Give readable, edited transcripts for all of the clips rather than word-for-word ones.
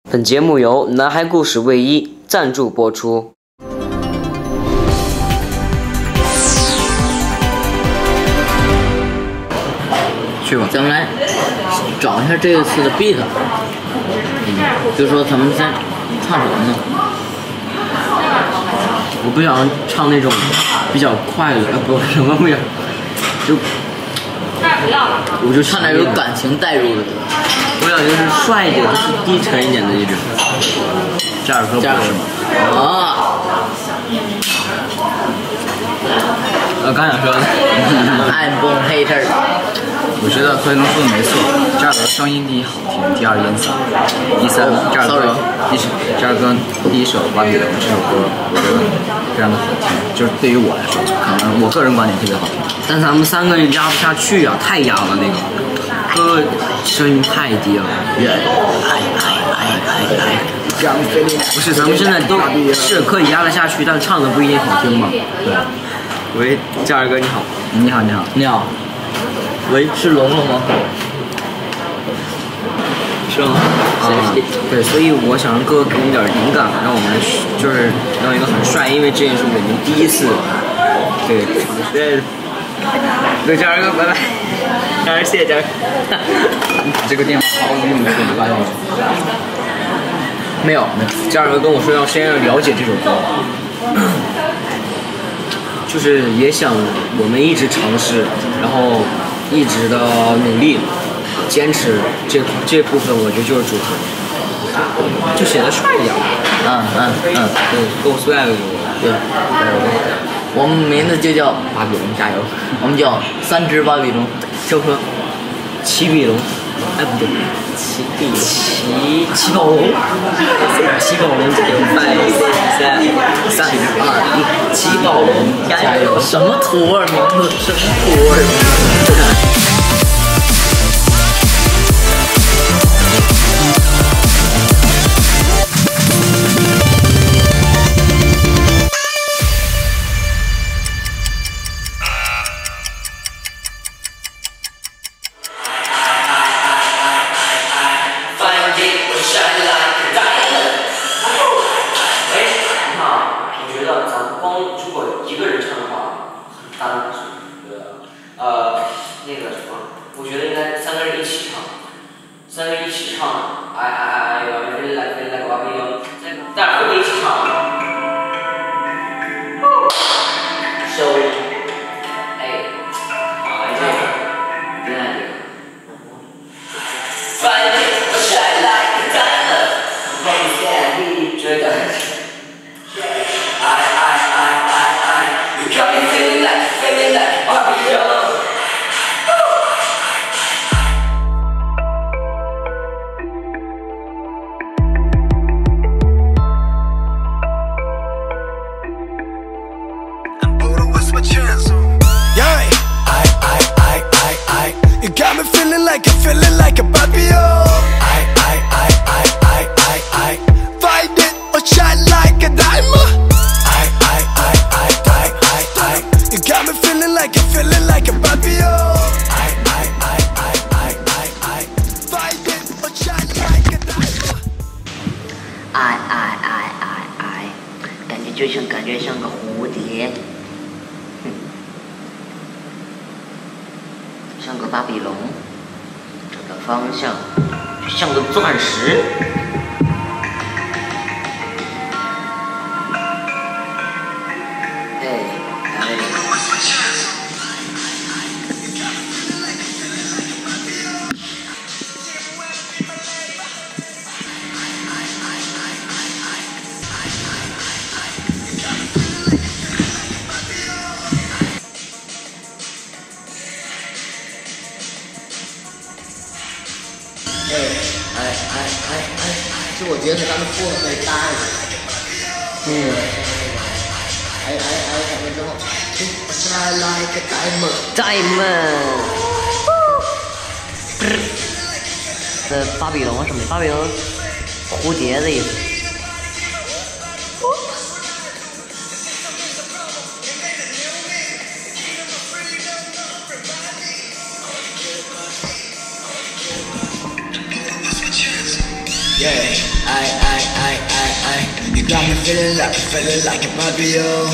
本节目由南海故事卫一赞助播出。 去吧，咱们来找一下这一次的 beat。就说咱们先唱什么呢？我不想唱那种比较快的，不什么不想，就我就唱点有感情带入的。我想就是帅一点，就是低沉一点的一种。这首歌不是吗？啊！刚想说的，I'm born hater。 我觉得何云龙说的没错，这首歌声音第一好听，第二烟嗓，第三这首歌第一首《巴比伦》这首歌，我觉得非常的好听，就是对于我来说，可能我个人观点特别好听。 但咱们三个压不下去啊，太压了那个，歌声音太低了。不是，咱们现在都是可以压得下去，但唱的不一定好听嘛。对。喂，嘉儿哥你好。 你好，你好， 你好。喂，是龙龙吗？是吗？ 对，所以我想让哥给我们点灵感，让我们就是让一个很帅，因为这也是我们第一次对尝试。对，嘉儿哥，拜拜。嘉儿，谢谢嘉儿。 这个电话毫无用处，你发现吗？ 没有，嘉儿哥跟我说要先要了解这首歌，就是也想我们一直尝试，然后一直的努力坚持这部分，我觉得就是主题，就显得帅一点。对，够帅了就。 对，我们名字就叫巴比龙加油， 我们叫3只巴比龙，就说 7比龙，哎不对，7宝龙，7宝龙加油！3、2、1，七宝龙加油！ 什么土味名字？什么土味名字？ 那个什么，我觉得应该3个人一起唱，3个人一起唱，哎，飞来，巴比伦，但是会一起唱。收，哎，好，这个，另外这个。Finally, I shine like a diamond. Baby said we追的。You got me feeling like Babylon. You got me feeling like a Babylon. Find it or shine like a diamond. You got me feeling like a Babylon. Find it or shine like a diamond. 爱，感觉像个蝴蝶。像个巴比龙，找到方向，就像个钻石。 其实我觉得咱们说的可以搭一个。什么之后 ，Shine like a diamond。 巴比龙什么？巴比龙蝴蝶的意思。 Yeah, I. You got me feeling like a Barbie, oh.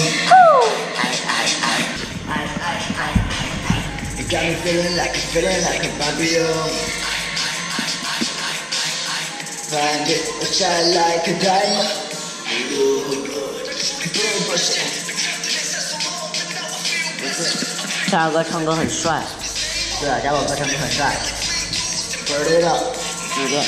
You got me feeling like a Barbie, oh. Find it, shine like a diamond. 嘉哥唱歌很帅。对啊，嘉哥唱歌很帅。 Put it up. 对对。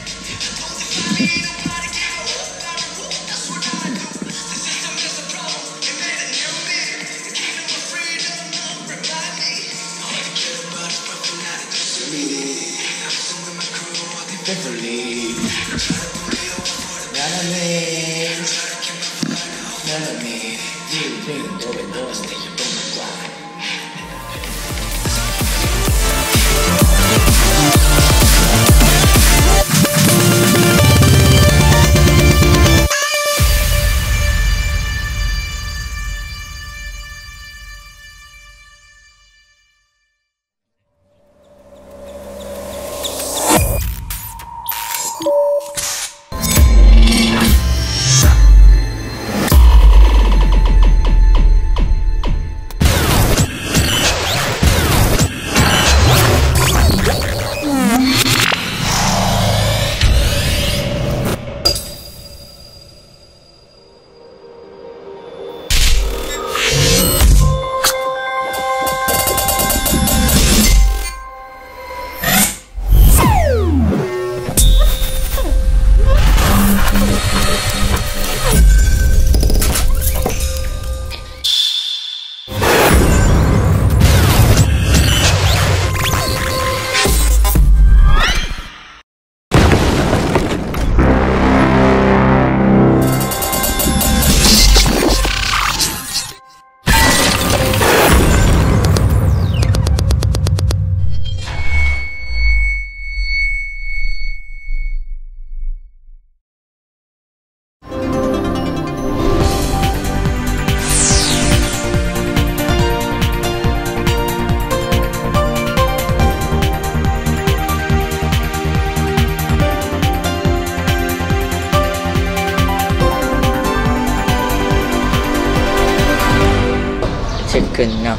跟啊，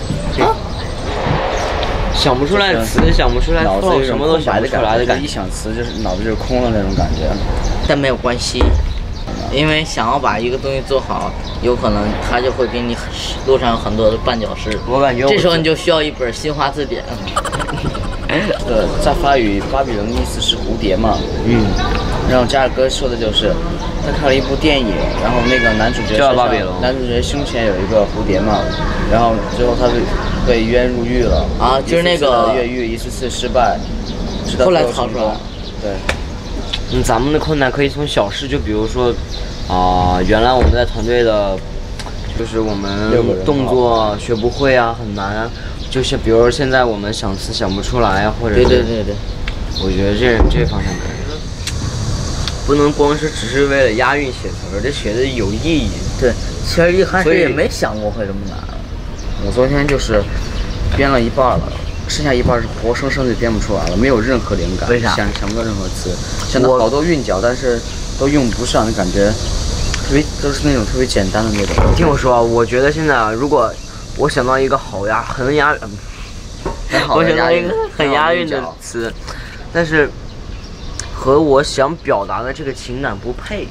想不出来词，想不出来flow，什么都想不出来的感觉。 一想词就是脑子就是空了那种感觉。 但没有关系，因为想要把一个东西做好，有可能它就会给你路上有很多的绊脚石。 我感觉这时候你就需要一本新华字典。 在法语，巴比伦意思是蝴蝶嘛。然后加尔哥说的就是他看了一部电影，然后那个男主角男主角胸前有一个蝴蝶嘛，然后最后他被冤入狱了啊，就是那个越狱一次失败， 后来逃出来。 对， 咱们的困难可以从小事，就比如说原来我们在团队的，就是我们动作学不会啊，很难啊，就是比如现在我们想词想不出来啊，或者对， 我觉得这方向可以。不能光是只是为了押韵写词儿，这写的有意义。 对，其实一开始也没想过会这么难。 我昨天就是编了一半了，剩下一半是活生生的编不出来了，没有任何灵感。 为啥？ 想不到任何词，想到好多韵脚，但是都用不上，就感觉特别都是那种特别简单的那种。 你听我说啊，我觉得现在啊，如果我想到一个我想到一个很押韵的词，但是和我想表达的这个情感不配。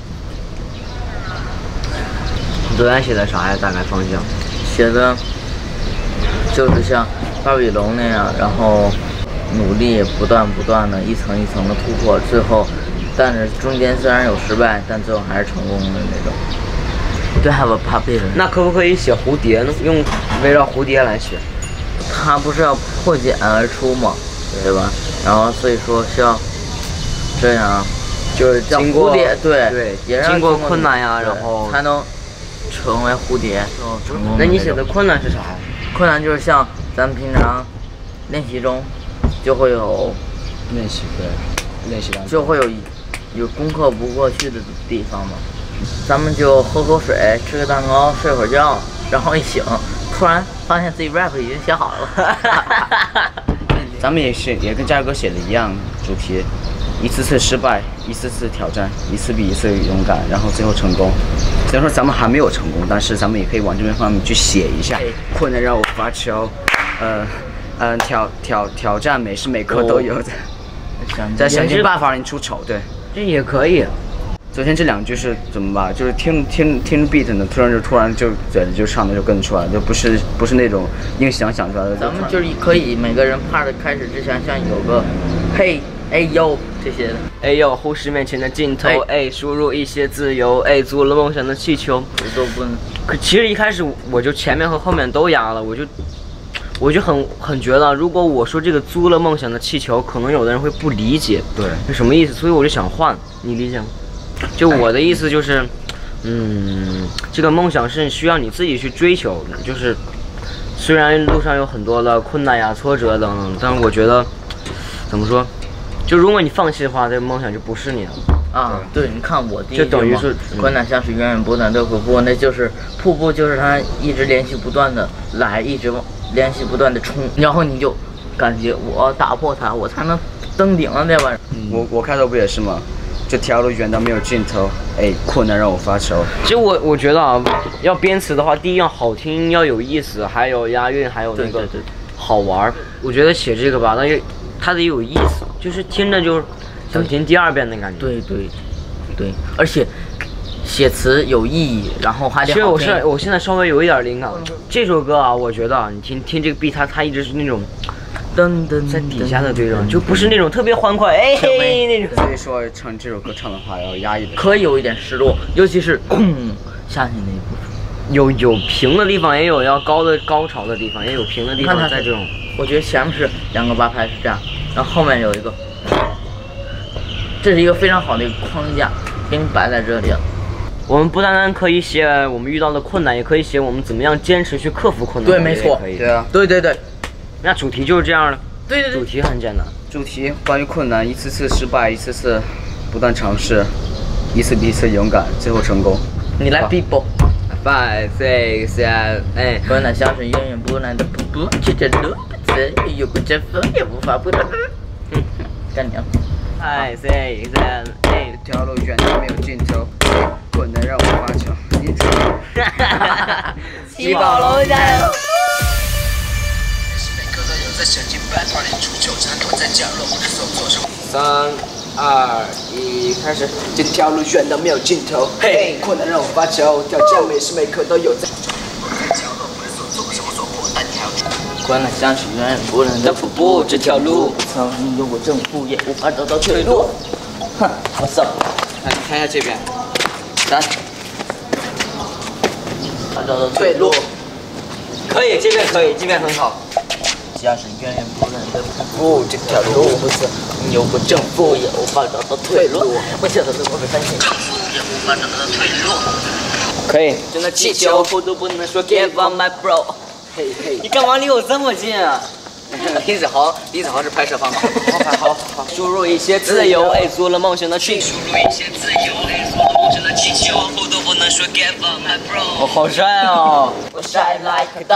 你昨天写的啥呀？大概方向？ 写的就是像巴比龙那样，然后努力不断的一层一层的突破，最后，但是中间虽然有失败，但最后还是成功的那种。对，还有巴比龙。 那可不可以写蝴蝶呢？用围绕蝴蝶来写。 它不是要破茧而出吗？对吧？然后所以说是要这样，就是叫蝴蝶，对，也经过困难呀，然后才能成为蝴蝶，成功。 那你写的困难是啥呀？ 困难就是像咱们平常练习中就会有练习当中就会有功课不过去的地方嘛。咱们就喝口水，吃个蛋糕，睡会儿觉，然后一醒，突然发现自己 rap 已经写好了。 咱们也跟嘉哥写的一样主题， 一次次失败，一次次挑战，一次比一次勇敢，然后最后成功。虽然说咱们还没有成功，但是咱们也可以往这边方面去写一下。困难让我发球，挑战每时每刻都有在想尽办法让你出丑，对， 这也可以。 昨天这2句是怎么吧？就是听 beat 呢，突然就嘴里就唱的就跟出来，就不是那种硬想出来的。 咱们就是可以每个人 part 开始之前，像有个嘿哎呦这些的。 哎呦，忽视面前的镜头，哎，输入一些自由，哎，做了梦想的气球。 都不能。 可其实一开始我就前面和后面都压了，我就很觉得，如果我说这个租了梦想的气球，可能有的人会不理解， 对， 是什么意思？所以我就想换，你理解吗？就我的意思就是，这个梦想是需要你自己去追求的，就是虽然路上有很多的困难呀、挫折等等，但是我觉得怎么说，就如果你放弃的话，这个梦想就不是你的。 啊，对，你看我第一句就等于是困难像是源源不断的瀑布，那就是瀑布，就是它一直连续不断的来，一直连续不断的冲，然后你就感觉我打破它，我才能登顶了，对吧？ 我开头不也是吗？这条路远到没有尽头，哎，困难让我发愁。 其实我觉得啊，要编词的话，第一要好听，要有意思，还有押韵，还有那个好玩。我觉得写这个吧，它得有意思，就是听着就是想听第2遍的感觉。 对，而且写词有意义，然后还得好听。 其实我现在稍微有一点灵感。这首歌啊，我觉得你听这个 beat，它一直是那种噔噔在底下的这种，就不是那种特别欢快，哎嘿那种。 所以说唱这首歌唱的话要压抑的， 可以有一点失落，尤其是下去那一部分。 有平的地方，也有要高潮的地方，也有平的地方。在这种， 我觉得前面是2个8拍是这样，然后后面有一个，这是一个非常好的一个框架，给你摆在这里了。 我们不单单可以写我们遇到的困难，也可以写我们怎么样坚持去克服困难。 对，没错， 对啊， 对。 那主题就是这样的。 对， 主题很简单。 主题关于困难，一次次失败，一次次不断尝试，一次比一次勇敢，最后成功。 你来 people。 5 6 7 8。 困难像是源源不断的瀑布，接着路不直，有个阵风也无法不能。干娘。 5 6 7 8。 这条路远到没有尽头，困难让我发愁。 七宝楼加油！ 3、2、1，开始。 这条路远到没有尽头，嘿，困难让我发愁，挑战每时每刻都有在。 困难像是源源不断的瀑布，这条路曾经有过正负，也无法找到退路。哼，好骚！ 来，你看一下这边 3，找到退路。 可以，这边可以，这边很好。 像是源源不断的瀑布，这条路不曾有过正负，也无法找到退路。我晓得我会发现，正负也无法找到退路。 可以。 真的气球不都不能说 give up my bro。 嘿嘿， 你干嘛离我这么近啊？ 李子豪是拍摄方法。 好， 输入一些自由，哎，做了梦想的气球。 输入一些自由，哎，做了梦想的气球，不都不能说 give up my bro。 我好帅哦！ 我 shine like a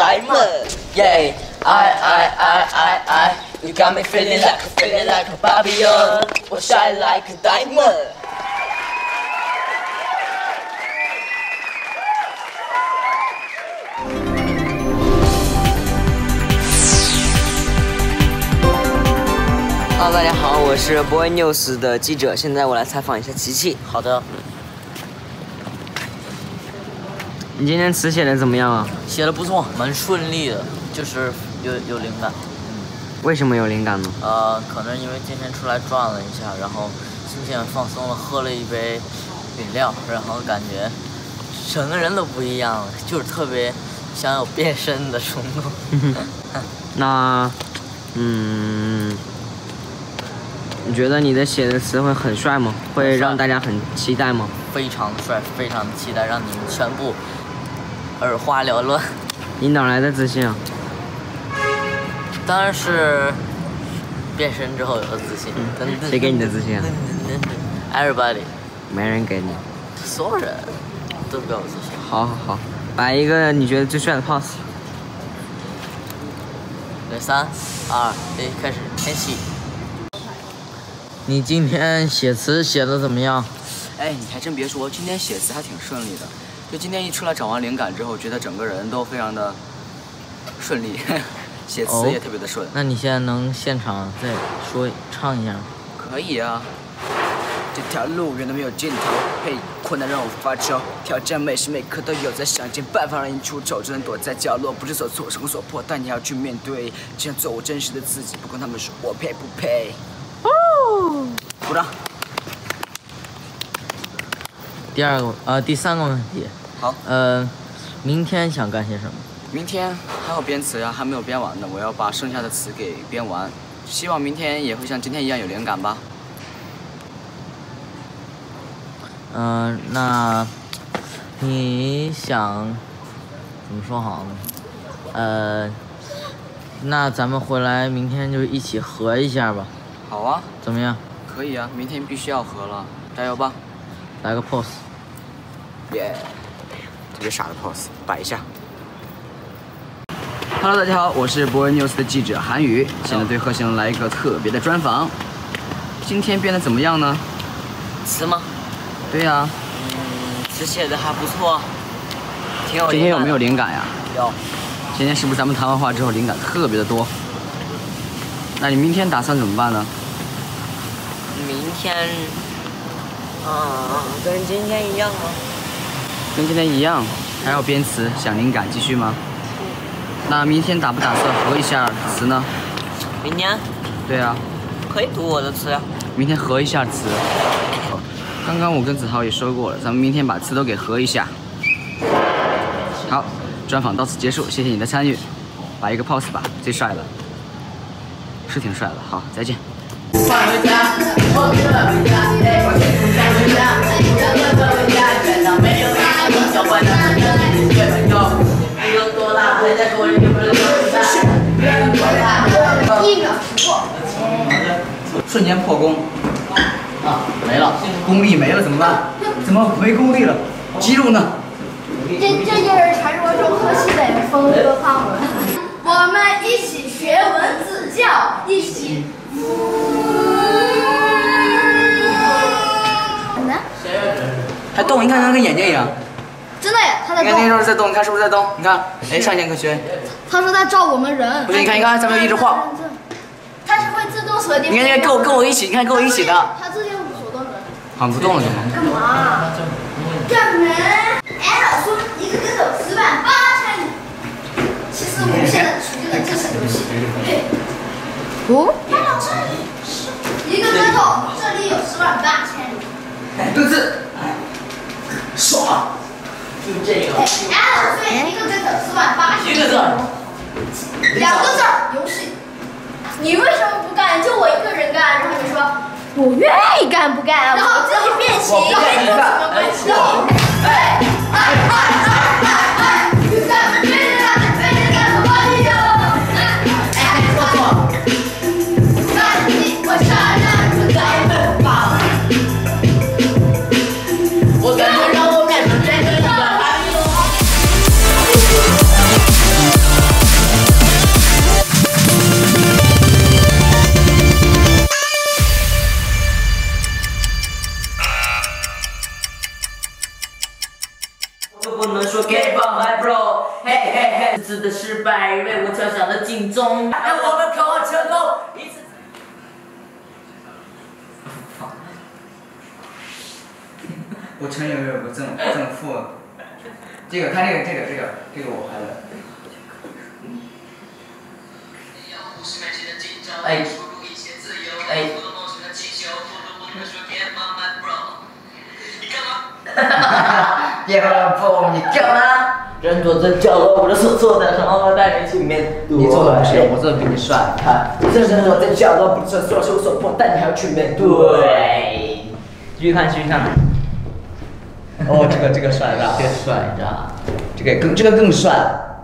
diamond。Yeah。I You got me feeling like a Babylon. 我 shine like a diamond. 大家好，我是 Boy News 的记者，现在我来采访一下琪琪。 好的。 你今天词写的怎么样啊？ 写的不错，蛮顺利的，就是有灵感。 为什么有灵感呢？ 可能因为今天出来转了一下，然后心情放松了，喝了一杯饮料，然后感觉整个人都不一样了，就是特别想有变身的冲动。 那，你觉得你的写的词会很帅吗？会让大家很期待吗？ 非常帅，非常的期待，让你们全部耳花缭乱。 你哪来的自信啊？ 当然是变身之后有的自信。 谁给你的自信啊 ？Everybody。 没人给你。 所有人都给我自信。 好，摆一个你觉得最帅的 pose。3、2、1，开始，天气。 你今天写词写的怎么样？ 哎，你还真别说，今天写词还挺顺利的。就今天一出来找完灵感之后，觉得整个人都非常的顺利，写词也特别的顺。 那你现在能现场再唱一下吗？ 可以啊。这条路远都没有尽头，嘿，困难让我发愁，挑战每时每刻都有在想尽办法让你出丑，只能躲在角落，不知所措，生所迫，但你要去面对，只想做我真实的自己，不管他们说我配不配。哦，鼓掌。 第三个问题。 好。 明天想干些什么？ 明天还要编词呀，还没有编完呢，我要把剩下的词给编完，希望明天也会像今天一样有灵感吧。 那你想怎么说好呢？那咱们回来明天就一起合一下吧。 好啊。 怎么样？ 可以啊，明天必须要合了，加油吧。 来个 pose。 耶，特别傻的 pose， 摆一下。Hello， 大家好，我是博文 news 的记者韩宇，现在对贺星来一个特别的专访。今天编的怎么样呢？ 词吗？ 对呀。 词写的还不错，挺有灵感。 今天有没有灵感呀？ 有。 今天是不是咱们谈完话之后灵感特别的多？那你明天打算怎么办呢？ 明天，跟今天一样吗？ 跟今天一样，还要编词，想灵感，继续吗？那明天打不打算合一下词呢？ 明天？ 对啊。 可以读我的词呀。 明天合一下词。刚刚我跟子豪也说过了，咱们明天把词都给合一下。好，专访到此结束，谢谢你的参与。摆一个 pose 吧，最帅的。是挺帅的，好，再见。瞬间破功，没了，功力没了怎么办？怎么没功力了？肌肉呢？ 这就是传说中河西北的风歌范文。我们一起学文字教，一起。 还动，你看它跟眼睛一样。 真的耶，它在动。 你看那时候在动，你看是不是在动？你看，哎，上线可学。 它是在照我们人。 不是，你看，咱们一直晃。 它是会自动锁定。 你看，跟我一起，你看跟我一起的。 它自动手动的。 好像不动了，是吗？ 干嘛？干门。俺老说一个跟头108000里。其实我们现在处于的这是游戏。哦。一个跟头，这里有108000里。 对字。爽。就这个。 俺老说一个跟头108000。 一个字。 2个字游戏。你为什么不干？就我一个人干，然后你说我愿意干不干，然后自己变形，跟你有什么关系？ 我感觉让我变成这个样子。 不能说 give up my bro， 嘿嘿嘿，这次的失败为我敲响了警钟，让我们渴望成功。 我承认有个正负，这个看这个我拍的。 哎，别乱碰，你干嘛？人躲在角落，我的所措的，然后带你去面对。 你做的不是，我做的比你帅。 看，这人躲在角落，不知所求所迫，但你还要去面对。继续看。 哦，这个帅的， 这个帅的， 这个更帅。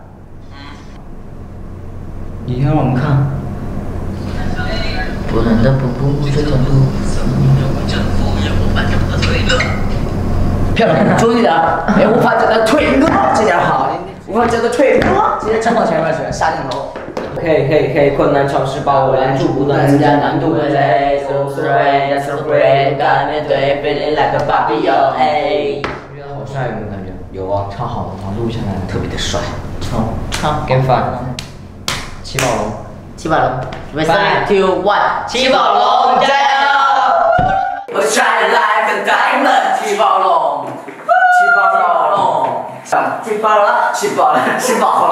你先让我们看。 不能的不这条路。 漂亮，注意点儿！哎，无法叫他退哥，这点好，无法叫他退哥，直接冲到前面去，杀镜头。 可以，困难尝试把我拦住，不断增加难度的累。So sorry, that's so great， 不敢面对 ，feeling like a Barbie， 哎。觉得好帅，有没有感觉？有啊，唱好了吗？录下来特别的帅。唱 ，Game Five， 七宝龙，准备3、2、1， 七宝龙加油！我 shine like a diamond， 七宝龙，吃饱了，吃饱龙，吃饱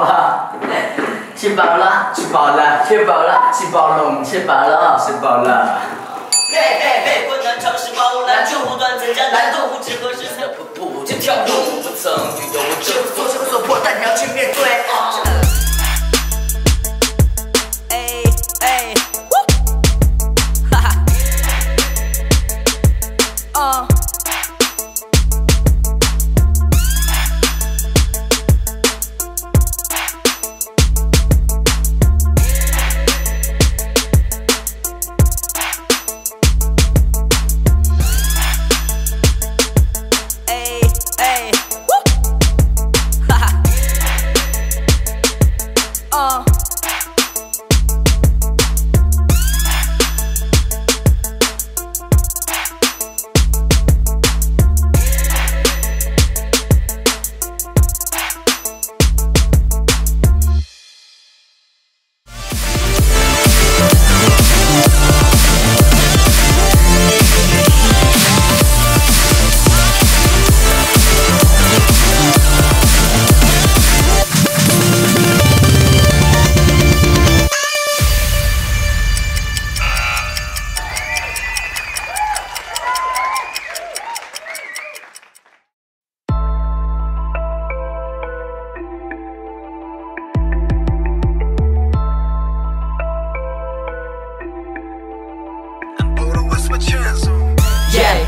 了。嘿，困难尝试把我拦住，不断增加难度，不知何时才会步入这条路。不曾遇到我这所求所迫，但你要去面对。Yeah,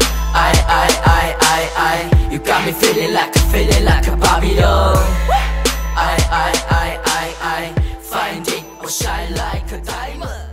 you got me feeling like a Babylon. I, finding or shine like a diamond.